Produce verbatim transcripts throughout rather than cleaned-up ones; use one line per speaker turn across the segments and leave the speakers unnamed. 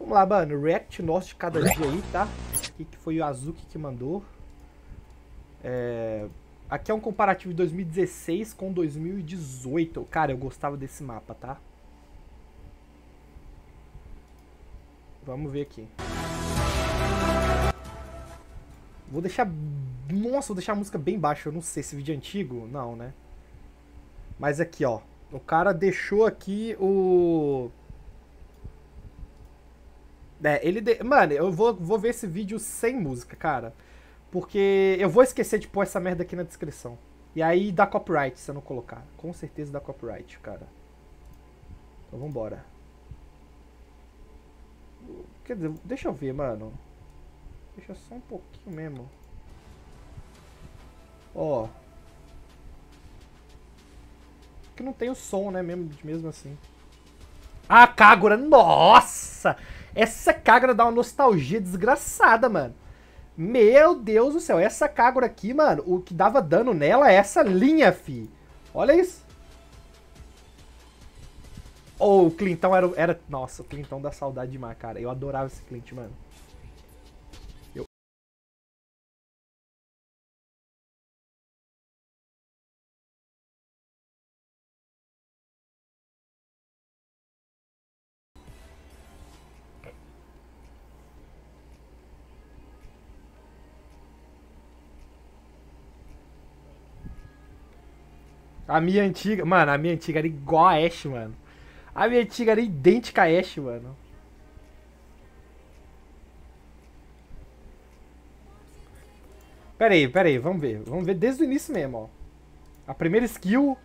Vamos lá, mano. React nosso de cada dia aí, tá? Aqui que foi o Azuki que mandou. É... Aqui é um comparativo de dois mil e dezesseis com dois mil e dezoito. Cara, eu gostava desse mapa, tá? Vamos ver aqui. Vou deixar... Nossa, vou deixar a música bem baixa. Eu não sei se vídeo é antigo. Não, né? Mas aqui, ó. O cara deixou aqui o... É, ele... De... Mano, eu vou, vou ver esse vídeo sem música, cara. Porque eu vou esquecer de pôr essa merda aqui na descrição. E aí dá copyright se eu não colocar. Com certeza dá copyright, cara. Então vambora. Quer dizer, deixa eu ver, mano. Deixa só um pouquinho mesmo. Ó. Que não tem o som, né? Mesmo, mesmo assim. Ah, Kagura! Nossa! Essa Kagura dá uma nostalgia desgraçada, mano. Meu Deus do céu. Essa Kagura aqui, mano, o que dava dano nela é essa linha, fi. Olha isso. Oh, o Clintão era, era... Nossa, o Clintão dá saudade demais, cara. Eu adorava esse Clint, mano. Eu... A minha antiga... Mano, a minha antiga era igual a Ashe, mano. A minha antiga era idêntica a Ashe, mano. Pera aí, pera aí, vamos ver. Vamos ver desde o início mesmo, ó. A primeira skill...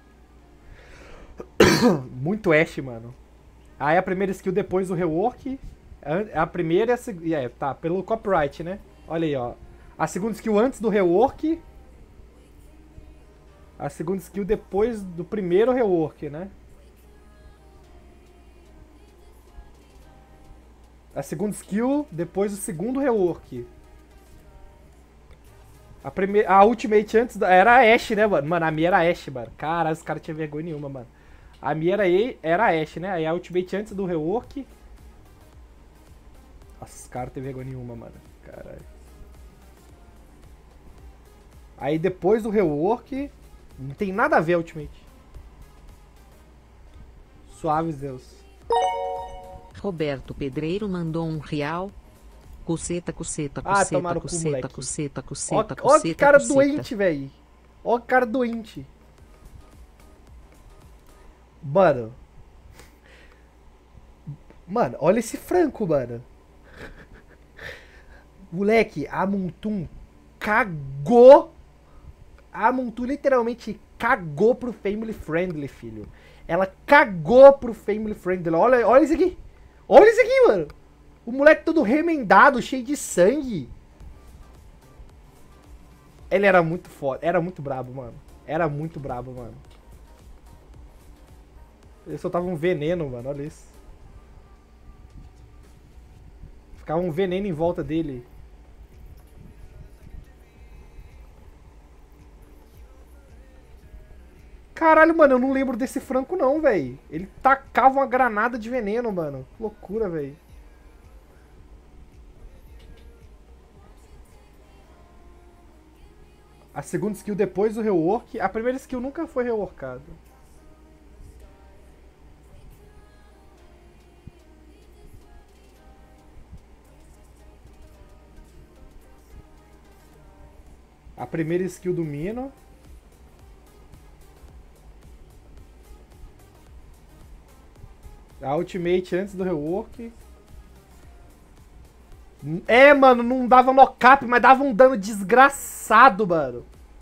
Muito Ashe, mano. Aí a primeira skill depois do rework. A primeira e a segunda... É, tá, pelo copyright, né? Olha aí, ó. A segunda skill antes do rework. A segunda skill depois do primeiro rework, né? A segunda skill depois do segundo rework. A, primeira, a ultimate antes da, era a Ashe, né, mano? Mano, a minha era a Ashe, mano. Caralho, os caras tinham vergonha nenhuma, mano. A minha era, era a Ashe, né? Aí a ultimate antes do rework. Nossa, os caras têm vergonha nenhuma, mano. Caralho. Aí depois do rework. Não tem nada a ver a ultimate. Suaves Deus.
Roberto Pedreiro mandou um real. Cuceta, cuceta,
Ah,
cuceta,
tomaram o cu,
cuceta,
moleque.
cuceta,
Ó,
cuceta,
ó que
cuceta,
cara
cuceta.
doente, velho. Ó que cara doente. Mano. Mano, olha esse Franco, mano. Moleque, a Muntum cagou. A Muntum literalmente cagou pro Family Friendly, filho. Ela cagou pro Family Friendly. Olha, olha isso aqui. Olha isso aqui, mano. O moleque todo remendado, cheio de sangue. Ele era muito foda. Era muito brabo, mano. Era muito brabo, mano. Ele soltava um veneno, mano. Olha isso. Ficava um veneno em volta dele. Caralho, mano, eu não lembro desse Franco não, velho. Ele tacava uma granada de veneno, mano. Que loucura, velho. A segunda skill depois do rework. A primeira skill nunca foi reworkada. A primeira skill do Mino. A ultimate antes do rework. É, mano, não dava knock-up, mas dava um dano desgraçado, mano.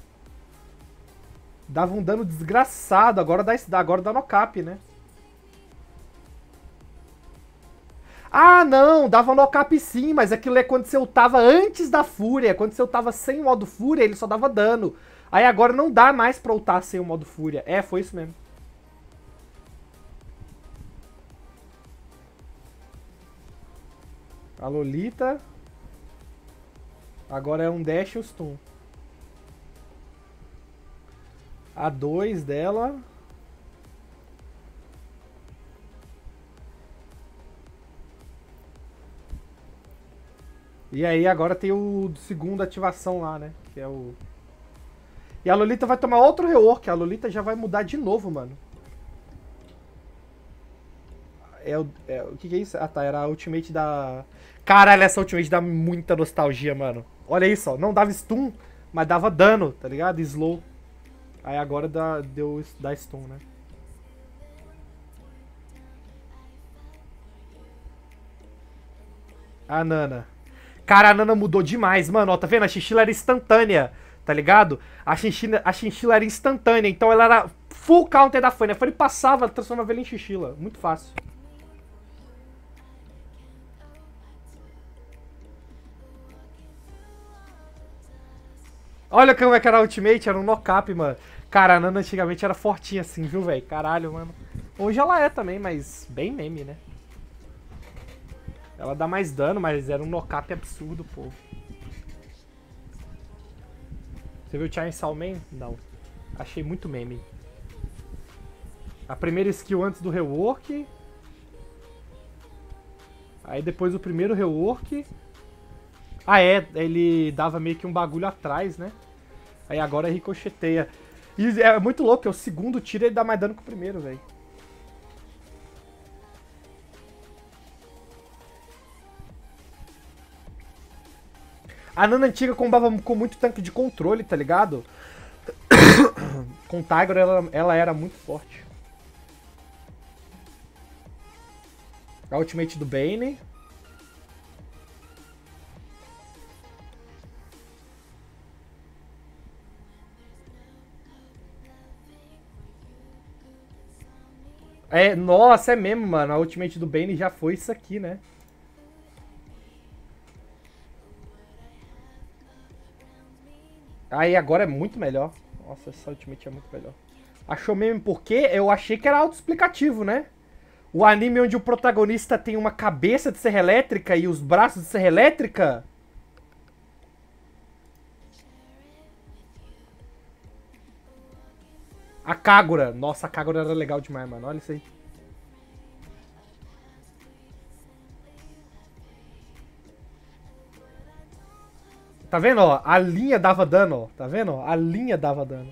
Dava um dano desgraçado. Agora dá, agora dá knock-up, né? Ah, não, dava knock-up sim, mas aquilo é quando você ultava antes da fúria. Quando você ultava sem o modo fúria, ele só dava dano. Aí agora não dá mais pra ultar sem o modo fúria. É, foi isso mesmo. A Lolita. Agora é um dash e o stun. A dois dela. E aí agora tem o segundo ativação lá, né? Que é o... E a Lolita vai tomar outro rework. A Lolita já vai mudar de novo, mano. É o, é, o que que é isso? Ah tá, era a ultimate da... Caralho, essa ultimate dá muita nostalgia, mano. Olha isso, ó. Não dava stun, mas dava dano, tá ligado? Slow. Aí agora dá, deu dá stun, né? A Nana. Cara, a Nana mudou demais, mano. Ó, tá vendo? A chinchila era instantânea, tá ligado? A chinchila, a chinchila era instantânea, então ela era full counter da Fanny. A Fanny passava, transformava ela em chinchila. Muito fácil. Olha como é que era a ultimate, era um knock-up, mano. Cara, a Nana antigamente era fortinha assim, viu, velho? Caralho, mano. Hoje ela é também, mas bem meme, né? Ela dá mais dano, mas era um knock-up absurdo, pô. Você viu o Chainsaw Man? Não. Achei muito meme. A primeira skill antes do rework. Aí depois o primeiro rework. Ah, é. Ele dava meio que um bagulho atrás, né? Aí agora ricocheteia. E é muito louco, é o segundo tiro ele dá mais dano que o primeiro, velho. A Nana antiga combava com muito tanque de controle, tá ligado? Com Tiger ela, ela era muito forte. A ultimate do Bane. É, nossa, é mesmo, mano. A ultimate do Bane já foi isso aqui, né? Aí agora é muito melhor. Nossa, essa ultimate é muito melhor. Achou mesmo porque eu achei que era autoexplicativo, né? O anime onde o protagonista tem uma cabeça de serra elétrica e os braços de serra elétrica. A Kagura. Nossa, a Kagura era legal demais, mano. Olha isso aí. Tá vendo, ó? A linha dava dano, ó. Tá vendo, ó? A linha dava dano.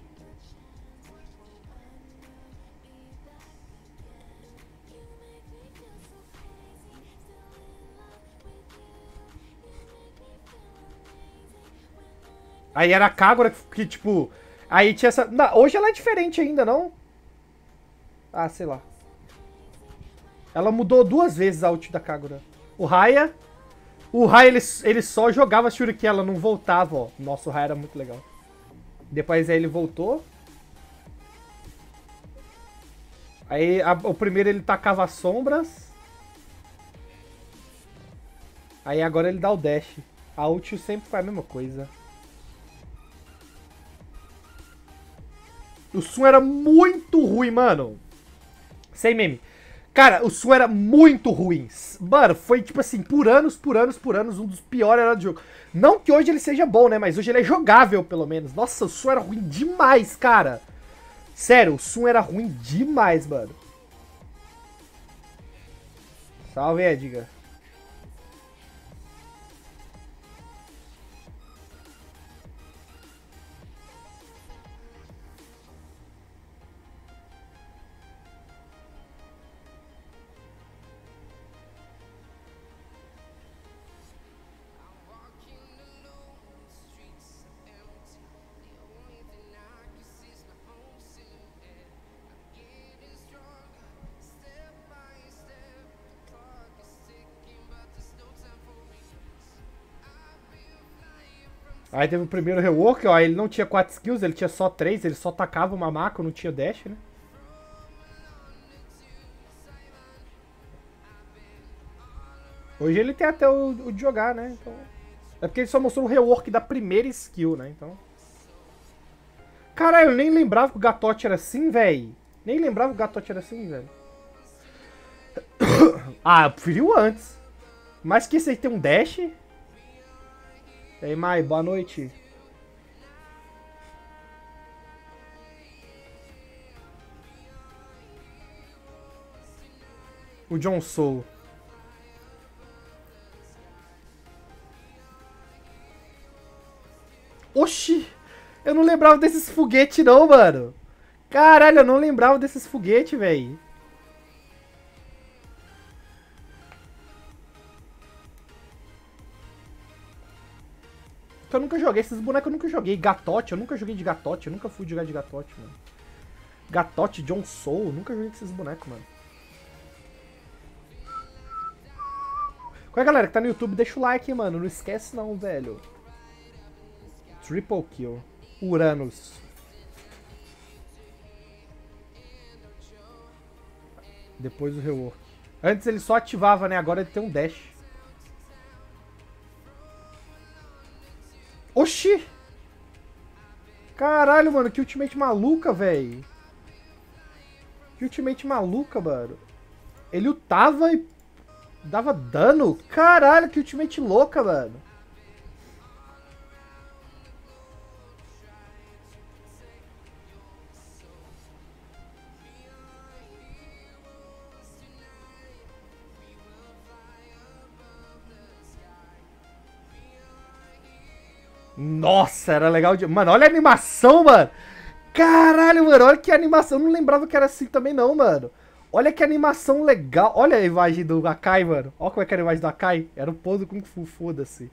Aí era a Kagura que, que, tipo... Aí tinha essa... Não, hoje ela é diferente ainda, não? Ah, sei lá. Ela mudou duas vezes a ult da Kagura. O Raya... O Raya, ele, ele só jogava Shuriken, ela não voltava, ó. Nossa, o Raya era muito legal. Depois aí ele voltou. Aí a, o primeiro ele tacava sombras. Aí agora ele dá o dash. A ult sempre faz a mesma coisa. O som era muito ruim, mano. Sem meme. Cara, o som era muito ruim. Mano, foi tipo assim, por anos, por anos, por anos, um dos piores era do jogo. Não que hoje ele seja bom, né? Mas hoje ele é jogável, pelo menos. Nossa, o som era ruim demais, cara. Sério, o som era ruim demais, mano. Salve, Edgar. Aí teve o primeiro rework, ó, ele não tinha quatro skills, ele tinha só três, ele só tacava o Mamako, não tinha dash, né? Hoje ele tem até o, o de jogar, né? Então... É porque ele só mostrou o rework da primeira skill, né? Então... Caralho, eu nem lembrava que o Gatote era assim, velho. Nem lembrava que o Gatote era assim, velho. Ah, eu preferi o antes. Mas que esse aí tem um dash... E aí, Mai, boa noite. O John Soul. Oxi! Eu não lembrava desses foguetes não, mano. Caralho, eu não lembrava desses foguetes, velho. Eu nunca joguei, esses bonecos eu nunca joguei. Gatote, eu nunca joguei de Gatote, eu nunca fui jogar de Gatote, mano. Gatote, John Soul, nunca joguei com esses bonecos, mano. Qual é, galera que tá no YouTube? Deixa o like, mano. Não esquece não, velho. Triple kill. Uranus. Depois do rework. Antes ele só ativava, né? Agora ele tem um dash. Oxi! Caralho, mano. Que ultimate maluca, velho. Que ultimate maluca, mano. Ele ultava e dava dano? Caralho, que ultimate louca, mano. Nossa, era legal de... Mano, olha a animação, mano. Caralho, mano, olha que animação. Eu não lembrava que era assim também não, mano. Olha que animação legal. Olha a imagem do Akai, mano. Olha como é que era a imagem do Akai. Era o pôr do Kung Fu, foda-se.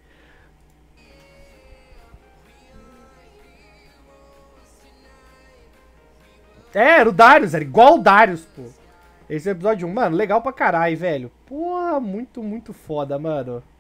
É, era o Darius, era igual o Darius, pô. Esse é o episódio um, mano, legal pra caralho, velho. Porra, muito, muito foda, mano.